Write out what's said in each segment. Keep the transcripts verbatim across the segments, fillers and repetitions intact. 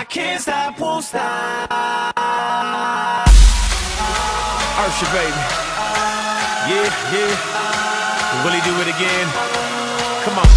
I can't stop, won't stop. Usher, baby. Yeah, yeah. Will he do it again? Come on.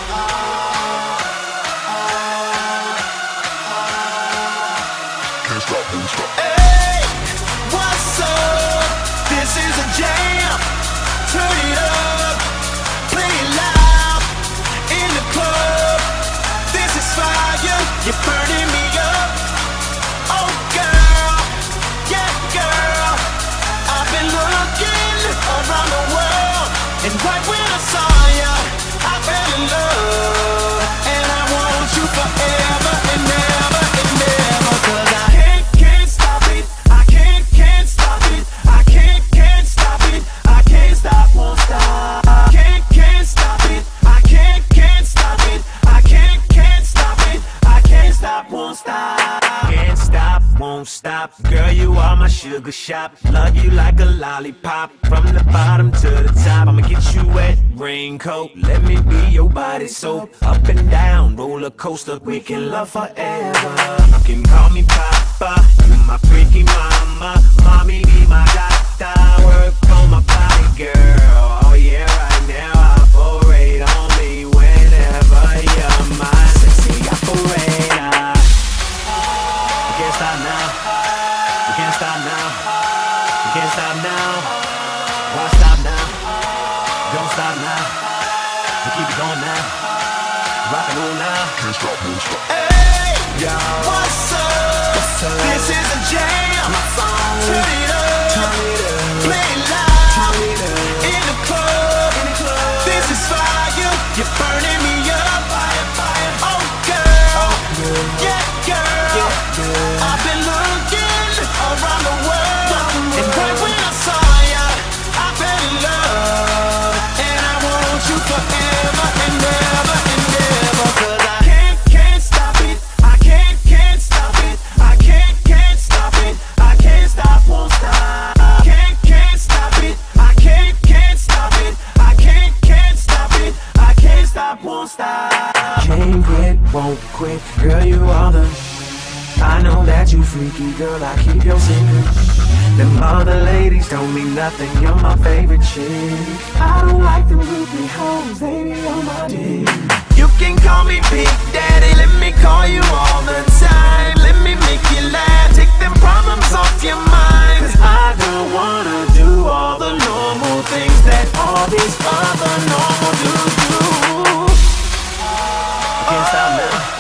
Can't stop, won't stop. Hey, what's up? This is a jam. Turn it up, play it loud in the club. This is fire. You're burning me up. Oh, girl, yeah, girl. I've been looking around the world, and right when I saw you, I fell in love, and I want you forever and ever and ever. 'Cause I can't, can't stop it. I can't, can't stop it. I can't, can't stop it. I can't stop, won't stop. Can't, can't stop it. I can't, can't stop it. I can't, can't stop it. I can't stop, won't stop. Can't stop, won't stop. Girl, you are my sugar shop. Love you like a lollipop. From the bottom to the top, I'ma get you wet, raincoat. Let me be your body soap. Up and down, roller coaster. We can love forever. You can call me Papa. You my freaky mama. Mommy be my doctor. Work on my body, girl. Oh yeah, right now operate on me whenever you're my sexy operator. We can't stop now. We can't stop now. We can't stop now. Won't stop now. Don't stop now. We keep it going now. Rock and roll now. Can't stop, won't stop. Hey, yo, what's up? What's up? This is a jam. My phone. Turn it up. Turn it up. Play it loud. Turn it up. In the club. In the club. This is fire. You're burning me up. Fire, fire. Oh, girl. Oh, girl. Yeah, girl. Yeah, girl. I've been looking around the world, and right when I saw ya, I fell in love, and I want you forever and ever and ever. 'Cause I can't, can't stop it. I can't, can't stop it. I can't, can't stop it. I can't stop, won't stop. Can't, can't stop it. I can't, can't stop it. I can't, can't stop it. I can't stop, won't stop. Can't quit, won't quit. Girl, you are the. I know that you freaky, girl, I keep your secret. Them other ladies don't mean nothing, you're my favorite chick. I don't like them groupie hoes, they be on my dick. You can call me Big Daddy, let me call you all the time. Let me make you laugh, take them problems off your mind. 'Cause I don't wanna do all the normal things that all these other normal dudes do. You can't stop now.